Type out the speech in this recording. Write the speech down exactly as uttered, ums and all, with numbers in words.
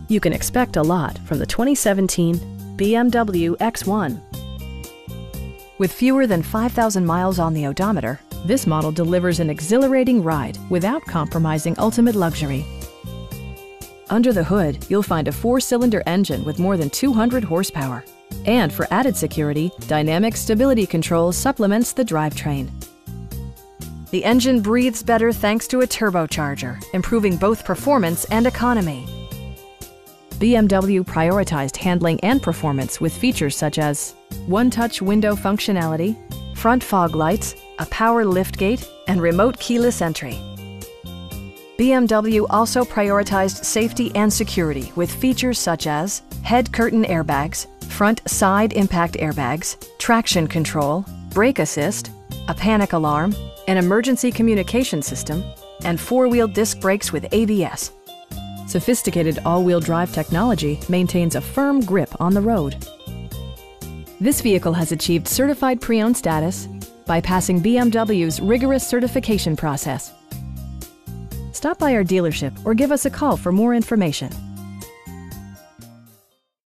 You can expect a lot from the twenty seventeen B M W X one. With fewer than five thousand miles on the odometer, this model delivers an exhilarating ride without compromising ultimate luxury. Under the hood, you'll find a four-cylinder engine with more than two hundred horsepower. And for added security, dynamic stability control supplements the drivetrain. The engine breathes better thanks to a turbocharger, improving both performance and economy. B M W prioritized handling and performance with features such as one-touch window functionality, front fog lights, a power liftgate, and remote keyless entry. B M W also prioritized safety and security with features such as head curtain airbags, front side impact airbags, traction control, brake assist, a panic alarm, an emergency communication system, and four-wheel disc brakes with A B S. Sophisticated all-wheel drive technology maintains a firm grip on the road. This vehicle has achieved certified pre-owned status by passing B M W's rigorous certification process. Stop by our dealership or give us a call for more information.